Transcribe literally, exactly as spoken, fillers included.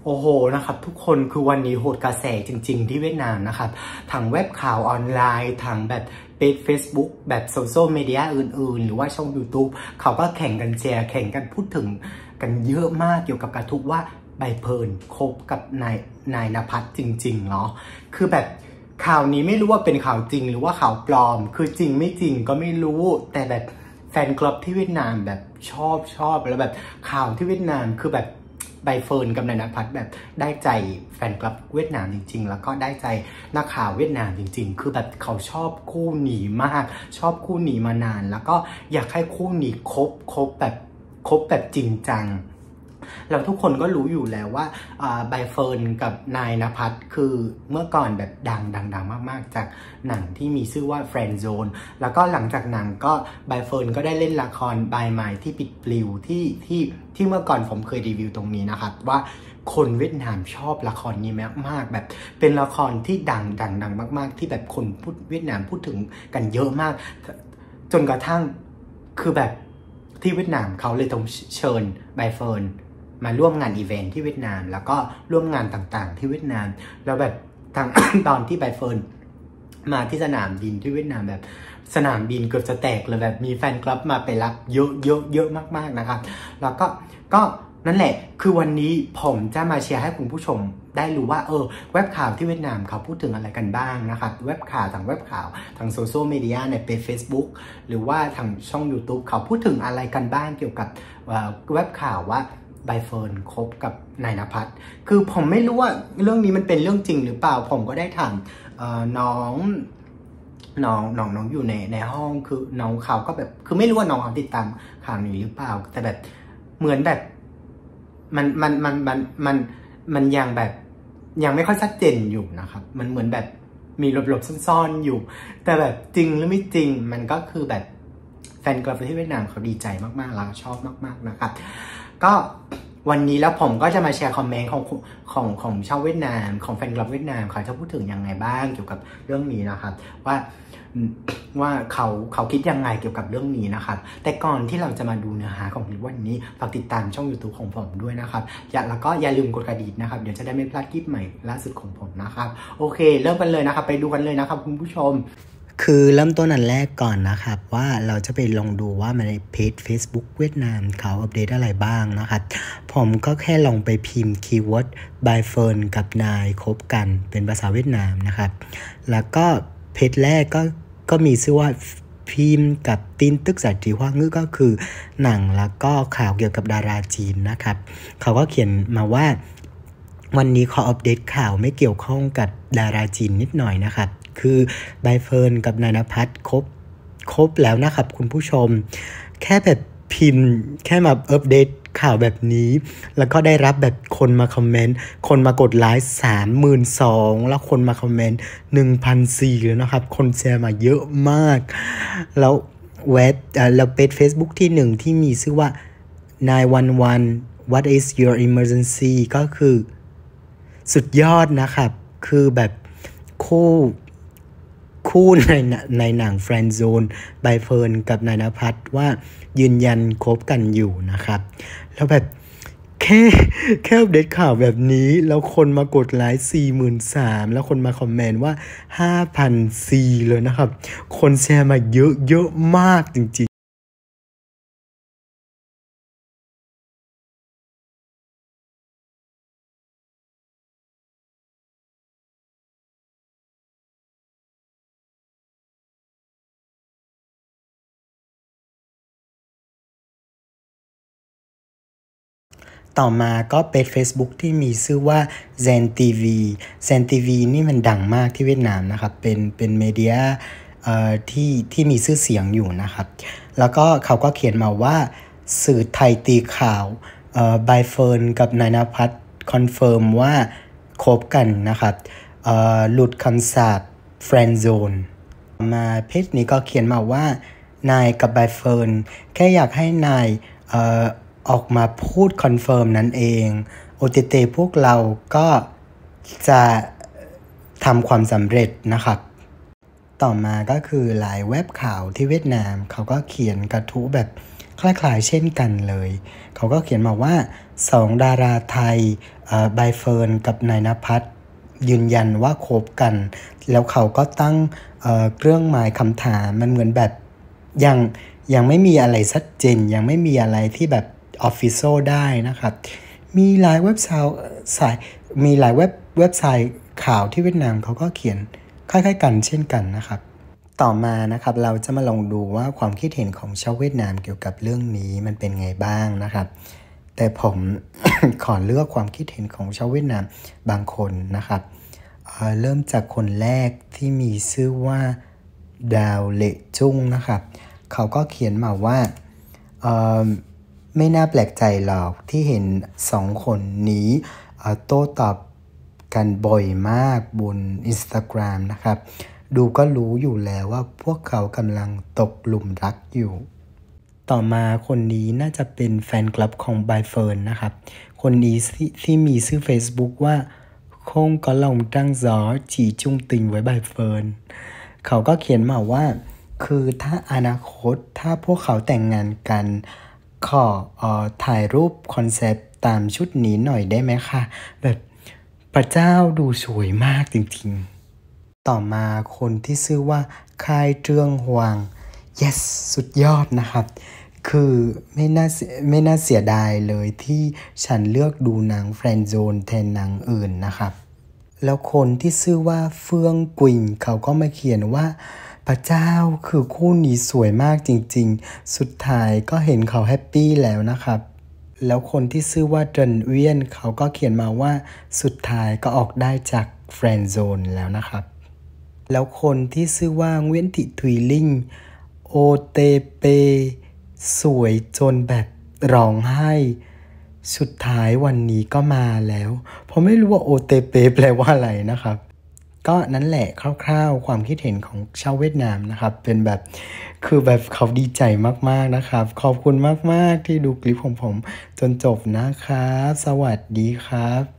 โอ้โหนะครับทุกคนคือวันนี้โหดกระแสจริงๆที่เวียดนามนะครับทางเว็บข่าวออนไลน์ทางแบบเพจ Facebook แบบโซเชียลมีเดียอื่นๆหรือว่าช่อง YouTube เขาก็แข่งกันแชร์แข่งกันพูดถึงกันเยอะมากเกี่ยวกับกระทู้ว่าใบเฟิร์นคบกับนายนายณภัทรจริงๆเนาะคือแบบข่าวนี้ไม่รู้ว่าเป็นข่าวจริงหรือว่าข่าวปลอมคือจริงไม่จริงก็ไม่รู้แต่แบบแฟนคลับที่เวียดนามแบบชอบชอบแล้วแบบข่าวที่เวียดนามคือแบบใบเฟิร์นกับนายณภัทรแบบได้ใจแฟนคลับเวียดนามจริงๆแล้วก็ได้ใจนักข่าวเวียดนามจริงๆคือแบบเขาชอบคู่นี้มากชอบคู่นี้มานานแล้วก็อยากให้คู่นี้คบคบแบบคบแบบจริงจังเราทุกคนก็รู้อยู่แล้วว่าใบเฟิร์นกับนายณภัทรคือเมื่อก่อนแบบดังดังดังมากๆจากหนังที่มีชื่อว่า Friend Zone แล้วก็หลังจากหนังก็ใบเฟิร์นก็ได้เล่นละครบายไม้ที่ปิดปลิวที่ที่ที่เมื่อก่อนผมเคยรีวิวตรงนี้นะครับว่าคนเวียดนามชอบละครนี้มากๆแบบเป็นละครที่ดังดังดังมากๆที่แบบคนพูดเวียดนามพูดถึงกันเยอะมากจนกระทั่งคือแบบที่เวียดนามเขาเลยต้องเชิญใบเฟิร์นมาร่วมงานอีเวนท์ที่เวียดนามแล้วก็ร่วมงานต่างๆที่เวียดนามแล้วแบบทาง ตอนที่ใบเฟิร์นมาที่สนามบินที่เวียดนามแบบสนามบินเกือบจะแตกเลยแบบมีแฟนคลับมาไปรับเยอะเยอะเยอะมากๆนะครับแล้วก็ก็นั่นแหละคือวันนี้ผมจะมาแชร์ให้คุณผู้ชมได้รู้ว่าเออเว็บข่าวที่เวียดนามเขาพูดถึงอะไรกันบ้างนะครับเว็บข่าวทางเว็บข่าวทางโซเชียลมีเดียในเพจ Facebook หรือว่าทางช่อง YouTube เขาพูดถึงอะไรกันบ้างเกี่ยวกับเว็บข่าวว่าใบเฟิร์นคบกับนายณภัทรคือผมไม่รู้ว่าเรื่องนี้มันเป็นเรื่องจริงหรือเปล่าผมก็ได้ถามน้องน้องน้องน้องอยู่ในในห้องคือน้องเขาก็แบบคือไม่รู้ว่าน้องเขาติดตามข่าวนี้หรือเปล่าแต่แบบเหมือนแบบมันมันมันมันมันมันยังแบบยังไม่ค่อยชัดเจนอยู่นะครับมันเหมือนแบบมีหลบๆซ่อนๆอยู่แต่แบบจริงหรือไม่จริงมันก็คือแบบแฟนคลับที่เวียดนามเขาดีใจมากๆแล้วชอบมากๆนะครับก็วันนี้แล้วผมก็จะมาแชร์คอมเมนต์ของของของชาวเวียดนามของแฟนคลับเวียดนามเขาจะพูดถึงยังไงบ้างเกี่ยวกับเรื่องนี้นะครับว่าว่าเขาเขาคิดยังไงเกี่ยวกับเรื่องนี้นะครับแต่ก่อนที่เราจะมาดูเนื้อหาของคลิปวันนี้ฝากติดตามช่อง YouTube ของผมด้วยนะครับอย่าแล้วก็อย่าลืมกดกระดิ่งนะครับเดี๋ยวจะได้ไม่พลาดคลิปใหม่ล่าสุดของผมนะครับโอเคเริ่มกันเลยนะครับไปดูกันเลยนะครับคุณผู้ชมคือเริ่มต้นอันแรกก่อนนะครับว่าเราจะไปลองดูว่าในเพจ Facebook เวียดนามเขาอัปเดตอะไรบ้างนะครับผมก็แค่ลองไปพิมพ์คีย์เวิร์ดใบเฟิร์นกับนายคบกันเป็นภาษาเวียดนามนะครับแล้วก็เพจแรกก็ก็มีชื่อว่าพิมพ์กับตินตึกสายจีฮวางื้อก็คือหนังแล้วก็ข่าวเกี่ยวกับดาราจีนนะครับเขาก็เขียนมาว่าวันนี้ขออัปเดตข่าวไม่เกี่ยวข้องกับดาราจีนนิดหน่อยนะครับคือใบเฟิร์นกับนายณภัทรคบคบแล้วนะครับคุณผู้ชมแค่แบบพิมพ์แค่มาอัปเดตข่าวแบบนี้แล้วก็ได้รับแบบคนมาคอมเมนต์คนมากดไลค์สามหมื่นสองแล้วคนมาคอมเมนต์หนึ่งพันสี่แล้วนะครับคนแชร์มาเยอะมากแล้วเว็บแล้วเพจ Facebook ที่หนึ่งที่มีชื่อว่า ไนน์วันวัน what is your emergency ก็คือสุดยอดนะครับคือแบบคู่คู่ในในหนัง Friend Zone ใบเฟิร์นกับนายณภัทรว่ายืนยันคบกันอยู่นะครับแล้วแบบแค่แค่อัปเดตข่าวแบบนี้แล้วคนมากดไลค์ สี่หมื่นสามพัน แล้วคนมาคอมเมนต์ว่า ห้าพันสี่พัน เลยนะครับคนแชร์มาเยอะเยอะมากจริงๆต่อมาก็เป็น Facebook ที่มีชื่อว่า Zen ที วี Zen ที วี นี่มันดังมากที่เวียดนามนะครับเป็นเป็นมีเดียเอ่อที่ที่มีชื่อเสียงอยู่นะครับแล้วก็เขาก็เขียนมาว่าสื่อไทยตีข่าวเอ่อใบเฟิร์นกับนายณภัทรคอนเฟิร์มว่าคบกันนะครับเอ่อหลุดคำสาป Friend Zone มาเพจนี้ก็เขียนมาว่านายกับใบเฟิร์นแค่อยากให้นายเอ่อออกมาพูดคอนเฟิร์มนั่นเอง โอ ที ที พวกเราก็จะทำความสำเร็จนะครับต่อมาก็คือหลายเว็บข่าวที่เวียดนามเขาก็เขียนกระทู้แบบคล้ายๆเช่นกันเลยเขาก็เขียนมาว่าสองดาราไทยใบเฟิร์นกับนายณภัทรยืนยันว่าคบกันแล้วเขาก็ตั้งเอ่อเครื่องหมายคำถามมันเหมือนแบบยังยังไม่มีอะไรชัดเจนยังไม่มีอะไรที่แบบออฟฟิเชียลได้นะครับมีหลายเว็บไซต์สายมีหลายเว็บเว็บไซต์ข่าวที่เวียดนามเขาก็เขียนคล้ายๆกันเช่นกันนะครับต่อมานะครับเราจะมาลองดูว่าความคิดเห็นของชาวเวียดนามเกี่ยวกับเรื่องนี้มันเป็นไงบ้างนะครับแต่ผม ขอเลือกความคิดเห็นของชาวเวียดนามบางคนนะครับ เอ่อ เริ่มจากคนแรกที่มีชื่อว่าดาวเลจุ้งนะครับเขาก็เขียนมาว่าไม่น่าแปลกใจหรอกที่เห็นสองคนนี้โต้ตอบกันบ่อยมากบน Instagram นะครับดูก็รู้อยู่แล้วว่าพวกเขากำลังตกหลุมรักอยู่ต่อมาคนนี้น่าจะเป็นแฟนคลับของใบเฟิร์นนะครับคนนี้ที่มีชื่อ Facebook ว่าคงcó lòng trăng gió chỉ chung tình với bài Phơn เขาก็เขียนมาว่าคือถ้าอนาคตถ้าพวกเขาแต่งงานกันขอเอ่อถ่ายรูปคอนเซปต์ตามชุดนี้หน่อยได้ไหมคะแบบพระเจ้าดูสวยมากจริงๆต่อมาคนที่ชื่อว่าคายเจืองฮวง yes สุดยอดนะครับคือไม่น่าไม่น่าเสียดายเลยที่ฉันเลือกดูหนังแฟรนด์โซนแทนหนังอื่นนะครับแล้วคนที่ชื่อว่าเฟื่องกุยเขาก็มาเขียนว่าพระเจ้าคือคู่นี้สวยมากจริงๆสุดท้ายก็เห็นเขาแฮปปี้แล้วนะครับแล้วคนที่ชื่อว่าเจินเวียนเขาก็เขียนมาว่าสุดท้ายก็ออกได้จากแฟรนด์โซนแล้วนะครับแล้วคนที่ชื่อว่าเวียนติทุยลิงโอเตเปสวยจนแบบร้องไห้สุดท้ายวันนี้ก็มาแล้วผมไม่รู้ว่าโอเตเปแปลว่าอะไรนะครับก็นั่นแหละคร่าวๆความคิดเห็นของชาวเวียดนามนะครับเป็นแบบคือแบบเขาดีใจมากๆนะครับขอบคุณมากๆที่ดูคลิปของผมจนจบนะครับสวัสดีครับ